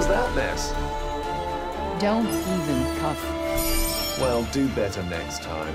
was that mess? Don't even cuff. Well, do better next time.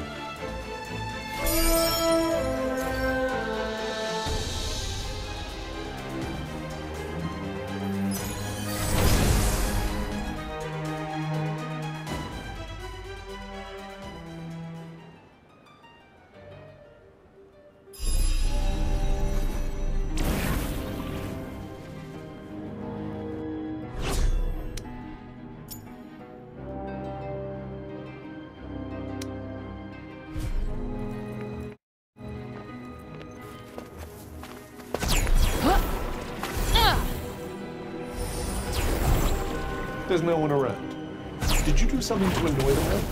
There's no one around. Did you do something to annoy them then?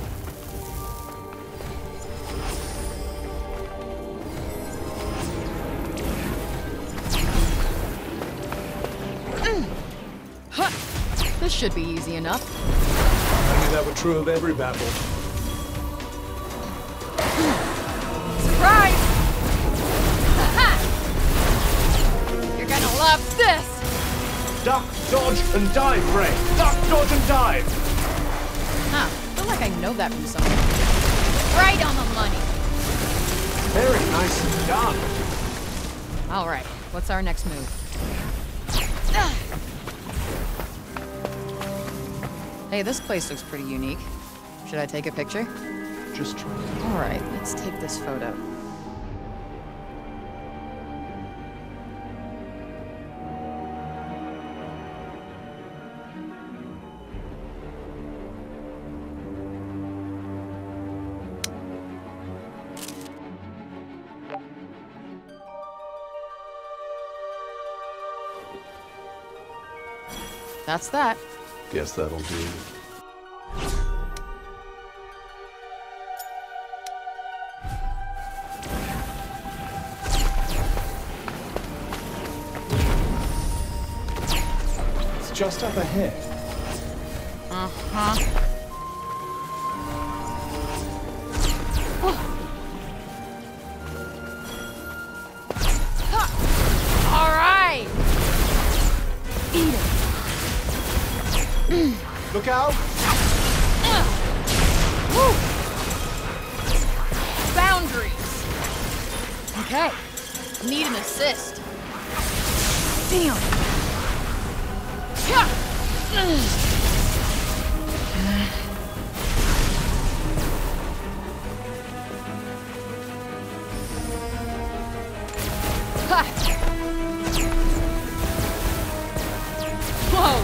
This should be easy enough. I knew that were true of every battle. Surprise! Aha! You're gonna love this! Duck, dodge, and dive, Ray! Duck, dodge, and dive! Huh, I feel like I know that from somewhere. Right on the money! Very nicely done. Alright, what's our next move? Hey, this place looks pretty unique. Should I take a picture? Just try. Alright, let's take this photo. That's that. Guess that'll do. It's just up ahead. Uh-huh. All right. Eat it. Look out! Boundaries. Okay. Need an assist. Damn. Whoa.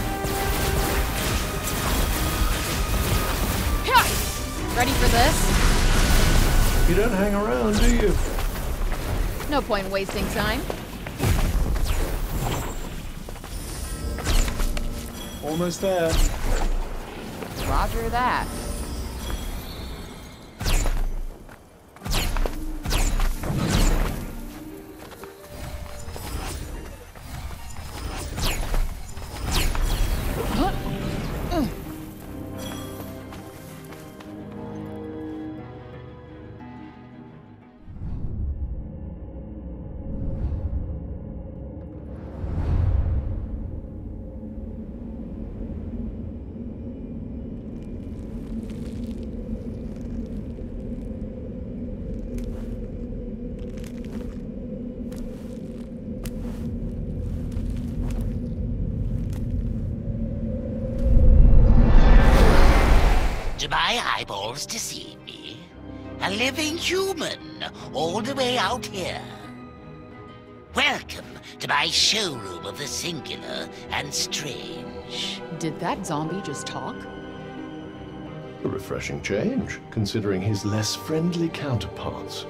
Ready for this? You don't hang around, do you? No point wasting time. Almost there. Roger that. Do my eyeballs deceive me? A living human, all the way out here. Welcome to my showroom of the singular and strange. Did that zombie just talk? A refreshing change, considering his less friendly counterparts.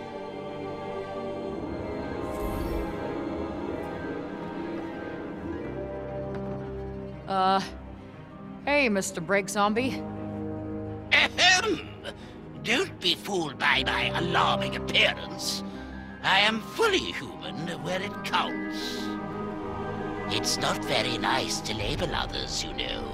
Hey, Mr. Break Zombie. Ahem! Don't be fooled by my alarming appearance. I am fully human where it counts. It's not very nice to label others, you know.